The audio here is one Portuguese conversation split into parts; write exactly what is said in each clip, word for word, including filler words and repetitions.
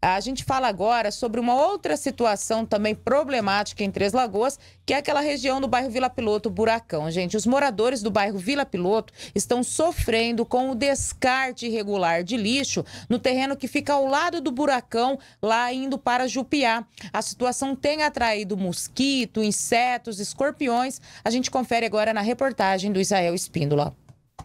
A gente fala agora sobre uma outra situação também problemática em Três Lagoas, que é aquela região do bairro Vila Piloto, Buracão. Gente, os moradores do bairro Vila Piloto estão sofrendo com o descarte irregular de lixo no terreno que fica ao lado do Buracão, lá indo para Jupiá. A situação tem atraído mosquito, insetos, escorpiões. A gente confere agora na reportagem do Israel Espíndola.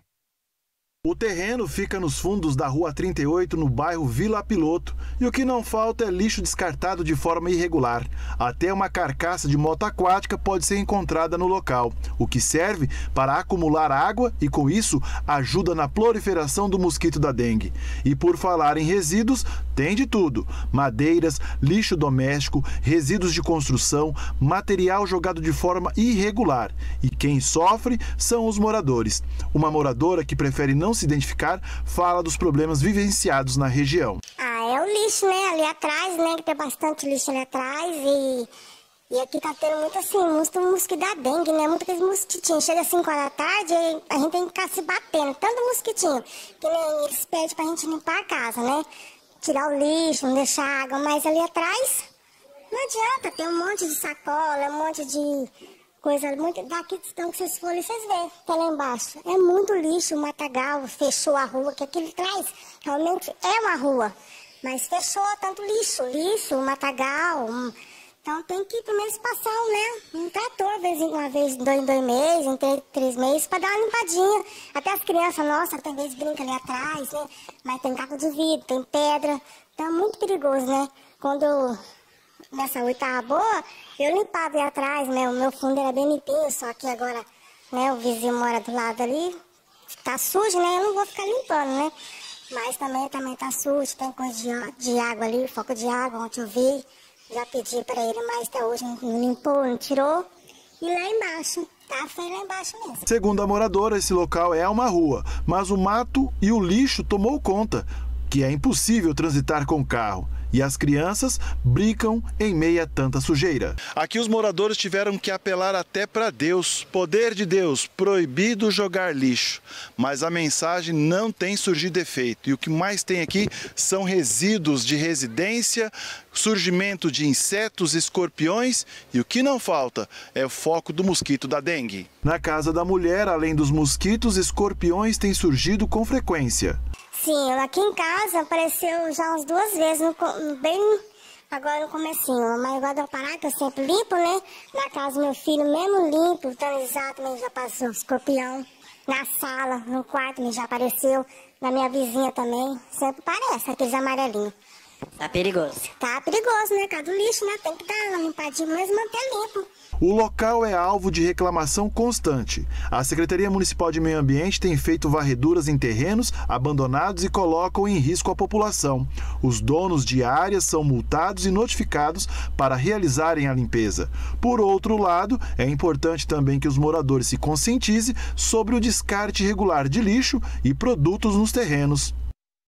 O terreno fica nos fundos da Rua trinta e oito, no bairro Vila Piloto, e o que não falta é lixo descartado de forma irregular. Até uma carcaça de moto aquática pode ser encontrada no local, o que serve para acumular água e, com isso, ajuda na proliferação do mosquito da dengue. E por falar em resíduos, tem de tudo: madeiras, lixo doméstico, resíduos de construção, material jogado de forma irregular. E quem sofre são os moradores. Uma moradora que prefere não se identificar fala dos problemas vivenciados na região. Ah, é o lixo, né? Ali atrás, né? Que tem bastante lixo ali atrás e, e aqui tá tendo muito assim, muito mosquito da dengue, né? Muito aqueles mosquitinhos. Chega às cinco horas da tarde e a gente tem que ficar se batendo, tanto mosquitinho, que nem eles pedem pra gente limpar a casa, né? Tirar o lixo, não deixar água, mas ali atrás não adianta, tem um monte de sacola, um monte de coisa, muito daqui então que vocês forem, vocês veem, tá lá embaixo. É muito lixo, o matagal fechou a rua, que aquilo atrás realmente é uma rua, mas fechou tanto lixo, lixo, matagal. Um, então tem que pelo menos passar, né, um trator, vez em uma vez, dois em dois meses, em três, três meses, para dar uma limpadinha. Até as crianças, nossa, tem vezes brinca ali atrás, né, mas tem caco de vidro, tem pedra, então é muito perigoso, né. Quando nessa rua estava boa, eu limpava ali atrás, né? O meu fundo era bem limpinho, só que agora, né, o vizinho mora do lado ali, tá sujo, né? Eu não vou ficar limpando, né? Mas também, também tá sujo, tem coisa de, de água ali, foco de água, ontem eu vi, já pedi para ele, mas até hoje não limpou, não tirou. E lá embaixo, tá feio lá embaixo mesmo. Segundo a moradora, esse local é uma rua, mas o mato e o lixo tomou conta, que é impossível transitar com o carro. E as crianças brincam em meio a tanta sujeira. Aqui os moradores tiveram que apelar até para Deus, poder de Deus, proibido jogar lixo. Mas a mensagem não tem surgido efeito. E o que mais tem aqui são resíduos de residência, surgimento de insetos, escorpiões, e o que não falta é o foco do mosquito da dengue. Na casa da mulher, além dos mosquitos, escorpiões têm surgido com frequência. Sim, aqui em casa apareceu já umas duas vezes, no, bem agora no comecinho, mas agora do parar que eu sempre limpo, né? Na casa do meu filho, mesmo limpo, tanizado, também já passou escorpião. Na sala, no quarto também já apareceu, na minha vizinha também, sempre parece, aqueles amarelinhos. Tá perigoso. Tá perigoso, né? Cada lixo, né? Tem que dar uma limpadinha, mas manter limpo. O local é alvo de reclamação constante. A Secretaria Municipal de Meio Ambiente tem feito varreduras em terrenos abandonados e colocam em risco a população. Os donos de áreas são multados e notificados para realizarem a limpeza. Por outro lado, é importante também que os moradores se conscientizem sobre o descarte irregular de lixo e produtos nos terrenos.